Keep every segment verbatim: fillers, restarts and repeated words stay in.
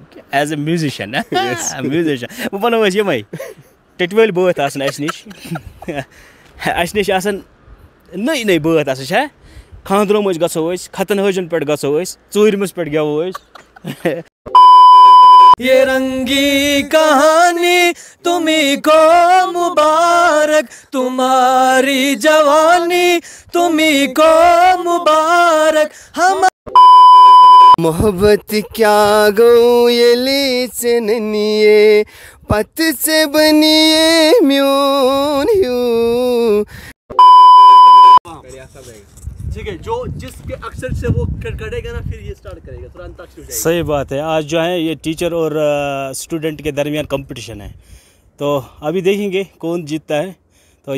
As a musician musician वो बनो ये मे टटवल बात आसन अस निश अस निश आसन नई नई बात आस खानद्रों मज गो खतन हजन पे गो चूरमस पे गेवो ये रंगी कहानी तुम्ही को मुबारक, तुम्हारी जवानी तुम्ही को मुबारक। हम मोहब्बत क्या गो ये ले ननिए पत से बनिए म्यून यू। ठीक है, जो जिसके अक्सर से वो करेगा ना फिर ये स्टार्ट करेगा, थोड़ा अंताक्षरी हो जाएगा। सही बात है। आज जो है ये टीचर और स्टूडेंट के दरमियान कंपटीशन है, तो अभी देखेंगे कौन जीतता है। तो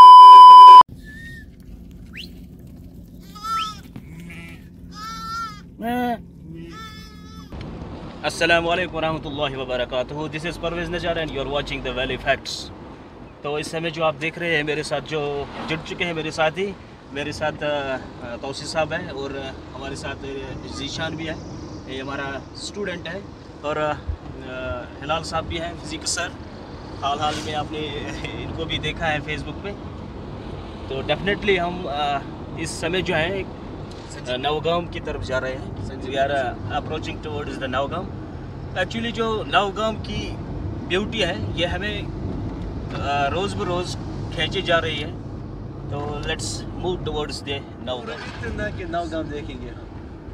अस्सलामु अलैकुम वरहमतुल्लाहि वबरकातुहू। This is Parvez Nazar and you are watching the valley facts. तो इस समय जो आप देख रहे हैं मेरे साथ जो जुड़ चुके हैं मेरे साथ ही मेरे साथ तौसीफ साहब है और हमारे साथ जीशान भी है, ये हमारा स्टूडेंट है, और हिलाल साहब भी हैं फिज़िक्स सर। हाल हाल में आपने इनको भी देखा है फेसबुक पे। तो डेफिनेटली हम इस समय जो है नवगाम की तरफ जा रहे हैं। We are approaching towards the Navgam. Actually जो नवगाम की ब्यूटी है ये हमें रोज़ ब रोज़ खींची जा रही है। तो let's move towards the Navgam. कि नवगाम देखेंगे हम।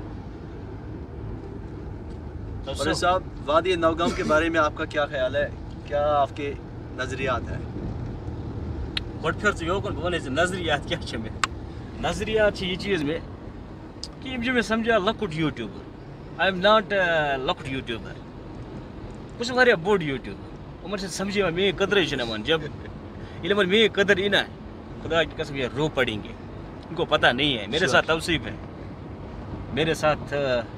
तो साहब, वादी नवगाम के बारे में आपका क्या ख्याल है, क्या आपके नज़रियात हैं? बट फिर योकन बोले नज़रियात क्या छे में नज़रियात ये चीज़ में कि जो मैं समझा local YouTuber. I am not local YouTuber, कुछ वारिया बोड यूट्यूबर। उमर से समझे मे कदर छन जब ये मे कदर इना खुदा की कसम ये रो पड़ेंगे, इनको पता नहीं है। मेरे साथ तौसीफ है, मेरे साथ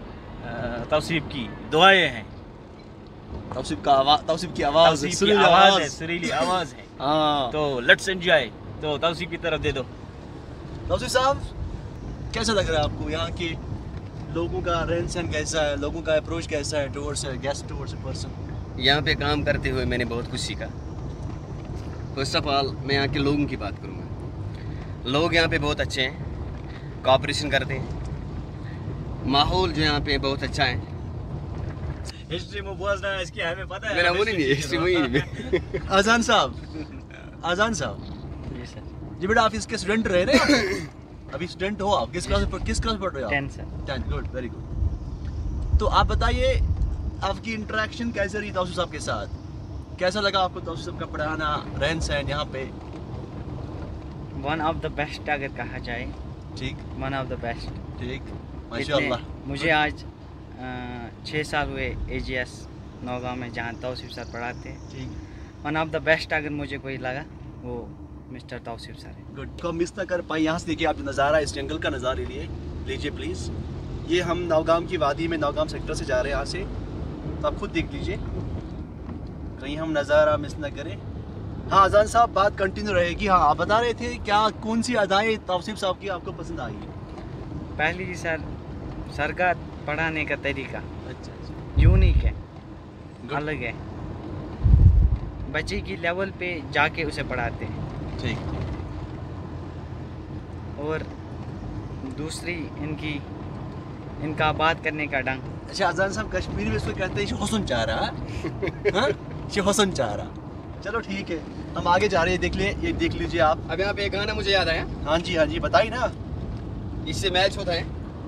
तौसीफ की दुआएं हैं, तौसीफ का आवाज, तौसीफ की आवाज तौसीफ की आवाज है, सुरीली आवाज है। हाँ, तो लेट्स एंजॉय। तो तौसीफ की तरफ दे दो। तौसीफ साहब, कैसा लग रहा है आपको? यहाँ के लोगों का रहन सहन कैसा है, लोगों का अप्रोच कैसा है towards guest, towards a person? यहाँ पे काम करते हुए मैंने बहुत कुछ सीखा। फर्स्ट ऑफ ऑल मैं यहाँ के लोगों की बात करूँगा। लोग यहाँ पे बहुत अच्छे हैं, कोऑपरेशन करते हैं, माहौल जो यहाँ पे बहुत अच्छा है। हिस्ट्री में बोलना है इसकी हमें पता है। मेरा वो नहीं हिस्ट्री वही नहीं। आजान साहब, आजान साहब जी सर। जी बेटा, आप इसके स्टूडेंट रहे ना? अभी स्टूडेंट हो आप? किस क्लास में किस क्लास पढ़ रहे हो आप? Tenth sir. Tenth, good, very good. तो आप बताइए आपकी इंटरेक्शन कैसे रही तौसीफ साहब के साथ? कैसा लगा आपको तौसीफ साहब का पढ़ाना, रहन सहन यहाँ पे? वन ऑफ द बेस्ट अगर कहा जाए। ठीक, वन ऑफ द बेस्ट। ठीक, माशाल्लाह। मुझे आज छः साल हुए ए जी एस नौगांव में जहाँ तौसीफ सर पढ़ाते हैं। ठीक, वन ऑफ द बेस्ट अगर मुझे कोई लगा वो मिस्टर तौसीफ सर है। गुड। को मिस ना कर पाए। यहाँ से देखिए आप जो नज़ारा, इस जंगल का नज़ारा लिए लीजिए प्लीज़। ये हम नवगाम की वादी में नवगाम सेक्टर से जा रहे हैं यहाँ से, तो आप खुद देख लीजिए कहीं हम नज़ारा मिस ना करें। हाँ अजान साहब, बात कंटिन्यू रहेगी। हाँ, आप बता रहे थे क्या कौन सी अदाएँ तौसीफ साहब की आपको पसंद आई है? पहली जी सर, सर का पढ़ाने का तरीका अच्छा यूनिक है, अलग है। बच्चे की लेवल पे जाके उसे पढ़ाते हैं। ठीक। और दूसरी इनकी इनका बात करने का ढंग। अच्छा अजान साहब, कश्मीरी में इसको कहते हैं हुसन चाह रहा है, हुसन चाह रहा। चलो ठीक है, हम आगे जा रहे हैं। देख ले, ये देख लीजिए आप। अब यहाँ पे एक गाना मुझे याद आया। हाँ जी, हाँ जी, बताइए ना। इससे मैच होता है।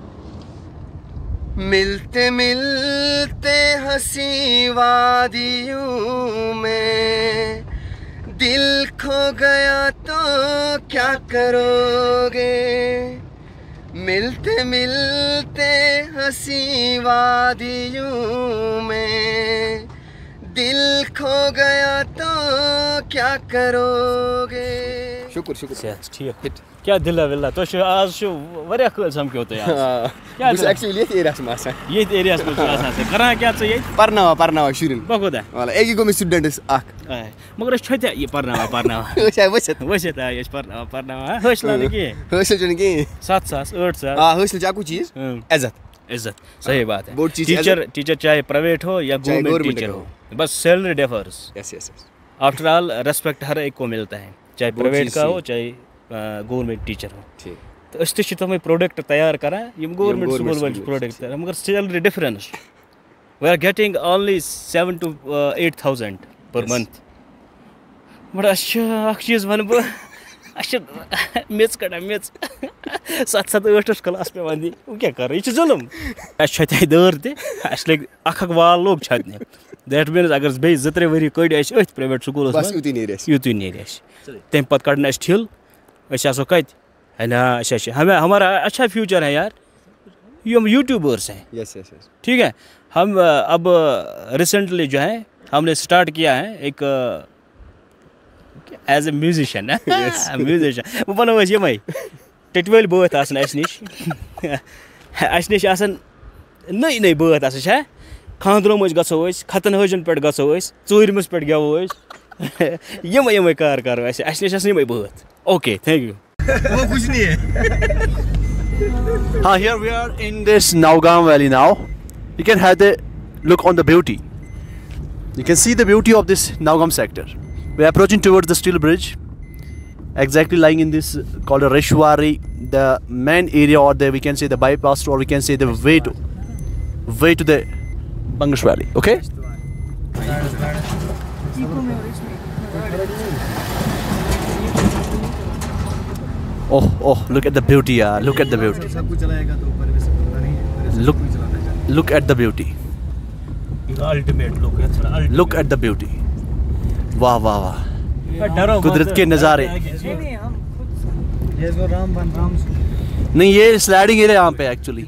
मिलते मिलते हंसी वादियों में दिल खो गया तो क्या करोगे। मिलते मिलते हंसी वादियों में दिल खो गया तो क्या करोगे। शुक्र शुक्र। ठीक क्या दिल विल्ला तो आज वारिया कल समक्यो तो यार क्या बस एक्चुअली ये एरिया में आसा ये एरिया में आसा से करा क्या छ ये परनावा परनावा शुरिन बखोदा वाला एक गो में स्टूडेंट्स आख मगर छते ये परनावा परनावा अच्छा वसत वसत ये परनावा परनावा हौसला के हौसला जन के सात सात आठ सात हां हौसला जा कुछ चीज इज्जत इज्जत, सही बात है। बहुत चीज़ टीचर टीचर चाहे प्राइवेट हो या चाहे गवर्नमेंट government टीचर हो। हो, बस salary differs. Yes yes yes after all respect हर एक को मिलता है, चाहे बहुत प्राइवेट चीज़ का सही। हो चाहे गवर्नमेंट टीचर हो। ठीक तो अस तम तमें प्रोडक्ट तैयार करान यम गवर्नमेंट government स्कूल वाल schools, प्रोडक्ट ठीक। तैयार, मगर salary difference. We are getting only seven to eight thousand पर Yes. मंथ। बट अ चीज़ वन बह मेच कड़ान मेच सत सत ठ क्लास पे वन दी क्या कर यह जुलम। अत दर तस लग अख वाल लोग छतने। दैट मीन्स अगर बे जो त्रे वरी कड़ अथ प्राइवेट स्कूल बस युती नेर अस। युत नेर तम पे कड़न अस ठिल असो कत है ना। अच्छा हमें हमारा अच्छा फ्यूचर है यार, ये हम यूट्यूबर्स हैं। यस यस यस ठीक है, हम अ, अब रिसेंटली जो है हमने स्टार्ट किया है एक एज ए म्यूजिशियन म्यूजिशियन वो बनो ये मई टटवल बत आसन अस निश अस निश आसन नई नई बत आस खानद्रों मज गो खतन हजन पे गो चूरमस पे गेवो यम यम कार करो अस निश यम बत। Okay thank you. वो कुछ नहीं है। Ah, here we are in this Naugam Valley now. You can have the look on the beauty. You can see the beauty of this Naugam sector. We are approaching towards the steel bridge, exactly lying in this uh, called a Reshwari, the main area, or the we can say the bypass, or we can say the way to way to the Bangash Valley. Okay. Oh, oh! Look at the beauty, yeah! Look at the beauty. सब कुछ चलाएगा तो ऊपर में से पता नहीं। Look, look at the beauty. Ultimate look है। Look at the beauty. वाह वाह वाह! डरो कुदरत के नज़ारे। ये जो राम बन राम नहीं, ये स्लाइडिंग एरिया यहाँ पे एक्चुअली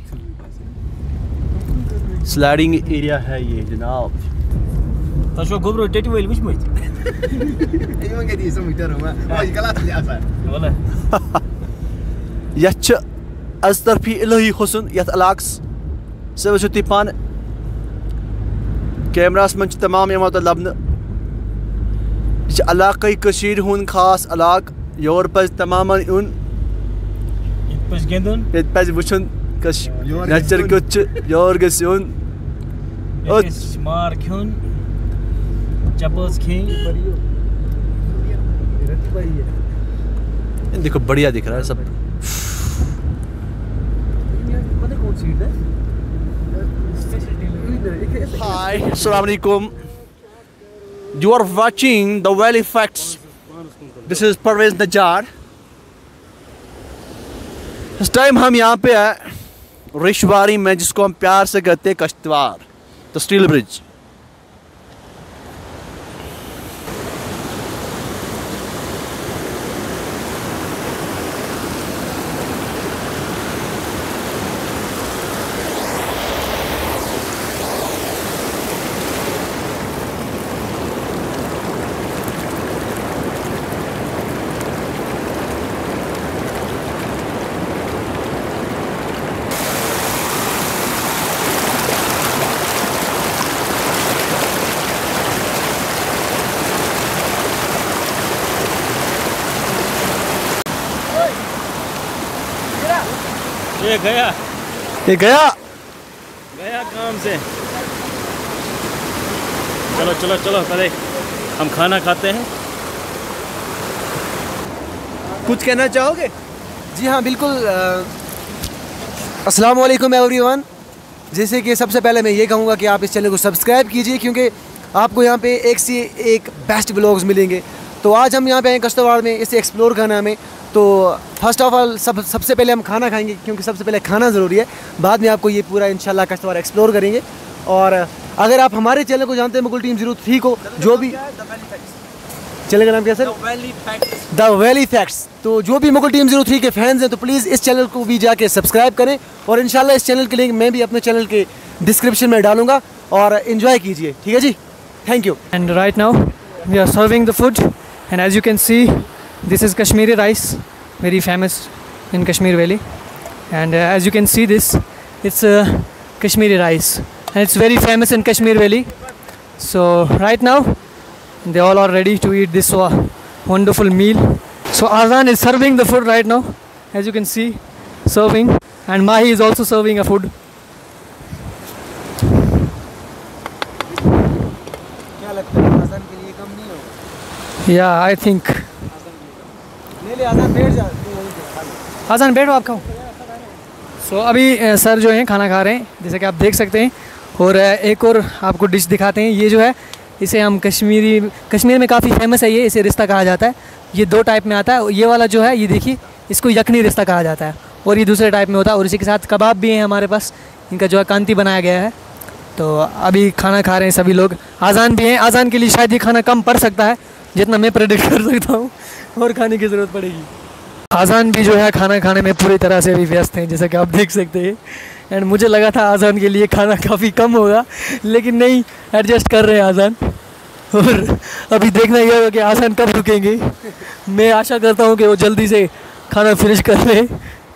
स्लाइडिंग एरिया है ये जनाब। तो गोबरो टेटी वेल विच मत ये मंगे दी सो मीटर हुआ आज गलत ले आसा वाला यह अज तरफी इलाही हुसन यथ इलाकस से वचो ती पान कैमरास मन तमाम यम लबन यह इलाकई कशीर हुन खास इलाक योर पज तमाम उन पस गेंदन ये पज वचन कश नेचर कुछ योर गस उन मार खन चपस खें। देखो बढ़िया दिख रहा है सब। Hi, Assalamu alaikum. You are watching the Valley Facts. This is Parvez Najjar. इस टाइम हम यहाँ पे है रेशवारी में, जिसको हम प्यार से कहते हैं कश्तवार, द स्टील ब्रिज। ये गया ये गया गया काम से। चलो चलो चलो पहले हम खाना खाते हैं। कुछ कहना चाहोगे? जी हाँ बिल्कुल। अस्सलाम वालेकुम एवरीवन। जैसे कि सबसे पहले मैं ये कहूँगा कि आप इस चैनल को सब्सक्राइब कीजिए, क्योंकि आपको यहाँ पे एक से एक बेस्ट ब्लॉग्स मिलेंगे। तो आज हम यहाँ पे आए कश्तवाड़ में इसे एक्सप्लोर करना हमें। तो फर्स्ट ऑफ ऑल सब सबसे पहले हम खाना खाएंगे, क्योंकि सबसे पहले खाना ज़रूरी है। बाद में आपको ये पूरा इंशाल्लाह कश्तवाड़ एक्सप्लोर करेंगे। और अगर आप हमारे चैनल को जानते हैं मुगल टीम ज़ीरो थ्री को, जो भी चैनल का नाम क्या सर? The valley facts. तो जो भी मुगल टीम ज़ीरो थ्री के फैंस हैं तो प्लीज़ इस चैनल को भी जाके सब्सक्राइब करें, और इंशाल्लाह इस चैनल के लिंक मैं भी अपने चैनल के डिस्क्रिप्शन में डालूंगा, और इन्जॉय कीजिए। ठीक है जी, thank you. And right now we are serving the food, and as you can see, this is Kashmiri rice, very famous in Kashmir Valley. And uh, as you can see this, it's uh, Kashmiri rice, and it's very famous in Kashmir Valley. So right now they all are ready to eat this uh, wonderful meal. So Azan is serving the food right now, as you can see, serving, and Mahi is also serving a food. लगता है आज़ान के लिए कम नहीं होगा। या I think ले ले आज़ान बैठ जा। आज़ान बैठो आप खाओ। सो so, अभी अ, सर जो हैं खाना खा रहे हैं जैसे कि आप देख सकते हैं। और अ, एक और आपको डिश दिखाते हैं। ये जो है इसे हम कश्मीरी कश्मीर में काफ़ी फेमस है ये, इसे रिश्ता कहा जाता है। ये दो टाइप में आता है। ये वाला जो है ये देखिए इसको यखनी रिश्ता कहा जाता है और ये दूसरे टाइप में होता है। और इसी के साथ कबाब भी हैं हमारे पास, इनका जो है कांति बनाया गया है। तो अभी खाना खा रहे हैं सभी लोग। आज़ान भी हैं, आज़ान के लिए शायद ये खाना कम पड़ सकता है जितना मैं प्रेडिक्ट कर सकता हूँ और खाने की ज़रूरत पड़ेगी। आज़ान भी जो है खाना खाने में पूरी तरह से अभी व्यस्त हैं जैसा कि आप देख सकते हैं। एंड मुझे लगा था आज़ान के लिए खाना काफ़ी कम होगा लेकिन नहीं, एडजस्ट कर रहे हैं आज़ान। और अभी देखना यह होगा कि आज़ान कब रुकेंगे। मैं आशा करता हूँ कि वो जल्दी से खाना फिनिश कर लें।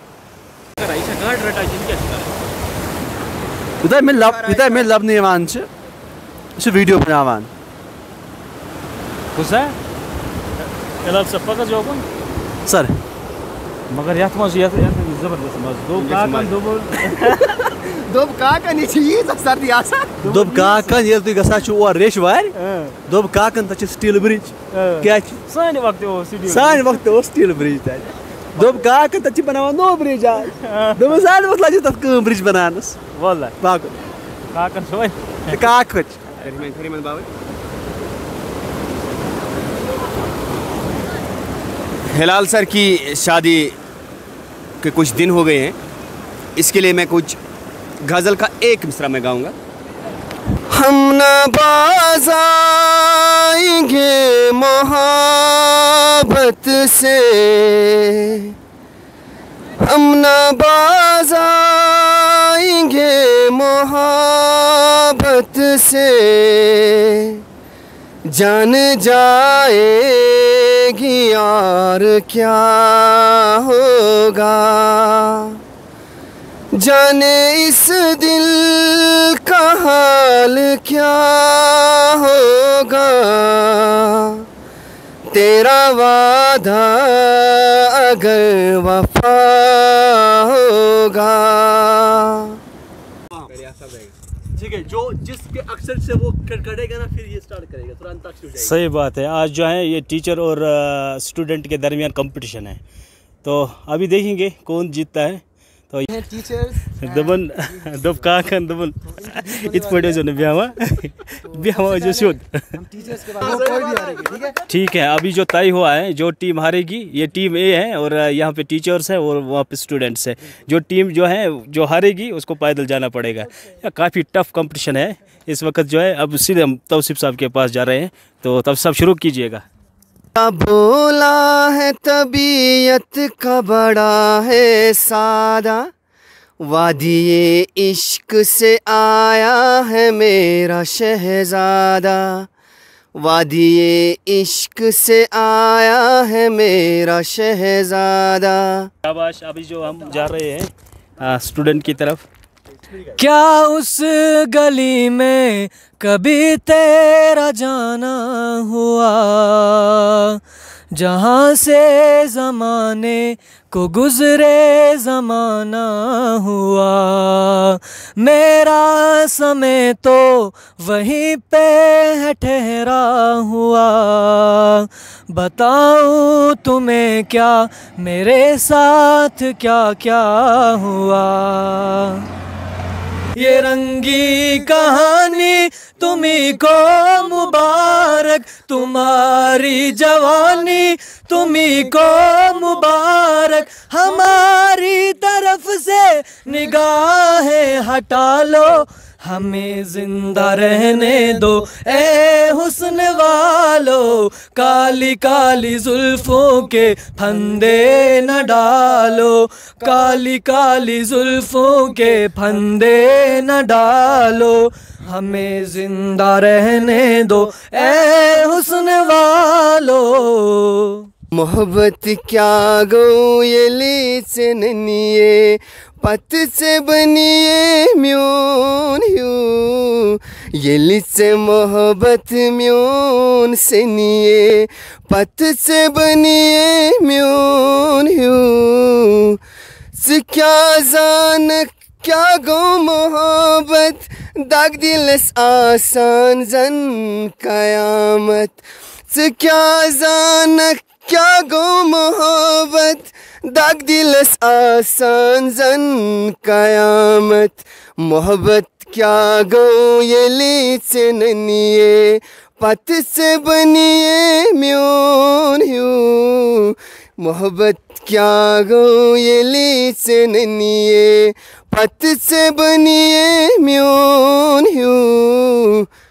युद्ध में लब युद्ध में लब निवान च इस वीडियो बनावान कुछ है कलर सब का जो कौन सर मगर यात मज यात जबरदस्त मज दो का कन दो बोल दोब का का नीचे ये सर्दी आसा दोब का कन ये तु गसा छु और रेश वार दोब का कन त स्टील ब्रिज क्या साने वक्त वो स्टूडियो साने वक्त वो स्टील ब्रिज था दोब का कन त बनावा नो ब्रिज आ दोब साने वक्त लाज त ब्रिज बनानस والله باكل काकन सोय काकच हिलाल सर की शादी के कुछ दिन हो गए हैं, इसके लिए मैं कुछ गज़ल का एक मिसरा मैं गाऊंगा। हम ना बाज आएंगे मोहब्बत से, हम ना बाज आएंगे मोहब्बत से, जान जाएगी यार क्या होगा, जाने इस दिल का हाल क्या होगा, तेरा वादा अगर वफा होगा। ठीक है, जो जिसके अक्सर से वो करेगा ना फिर ये स्टार्ट करेगा, तुरंत अंताक्षरी हो जाएगी। सही बात है। आज जो है ये टीचर और स्टूडेंट के दरमियान कंपटीशन है, तो अभी देखेंगे कौन जीतता है। तो ये टीचर्स दबन दब का kan दबन इत पड़े जो ने ब्यावा ब्यावा जो शोध हम टीचर्स के बारे में कोई भी हारेगी, ठीक है ठीक है। अभी जो तय हुआ है, जो टीम हारेगी ये टीम ए है और यहाँ पे टीचर्स है और वहाँ पे स्टूडेंट्स है। जो टीम जो है जो हारेगी उसको पैदल जाना पड़ेगा। या काफ़ी टफ कंपटीशन है इस वक्त जो है। अब सीधे हम तौसीफ साहब के पास जा रहे हैं, तो तब सब शुरू कीजिएगा। बोला है तबीयत का बड़ा है सादा, वादिये इश्क से आया है मेरा शहजादा, वादिये इश्क से आया है मेरा शहजादा। शाबाश। अभी जो हम जा रहे हैं स्टूडेंट की तरफ। क्या उस गली में कभी तेरा जाना हुआ, जहाँ से ज़माने को गुज़रे ज़माना हुआ, मेरा समय तो वहीं पे है ठहरा हुआ, बताऊँ तुम्हें क्या मेरे साथ क्या क्या हुआ। ये रंगी कहानी तुम्ही को मुबारक, तुम्हारी जवानी तुम्ही को मुबारक, हमारी तरफ से निगाहें हटा लो, हमें जिंदा रहने दो ए हुस्न वालो, काली काली जुल्फों के फंदे न डालो, काली काली जुल्फों के फंदे न डालो, हमें जिंदा रहने दो ए हुस्न वालो। मोहब्बत क्या गो ये ली से ननिए, पत से बनिए म्यून ह्यू, ये ली से मोहब्बत म्यून से निए, पत से बनिए म्यून ह्यू, से क्या जान क्या गो मोहब्बत दाग दिलस आसान जन कयामत च क्या जानक क्या गो मोहब्बत दाग दिलस आसान जन कयामत मोहब्बत क्या गो येली च ननिए पत से बनिए म्योन ह्यू मोहब्बत क्या गो येली से ननिए पत से बनिए म्योन ह्यू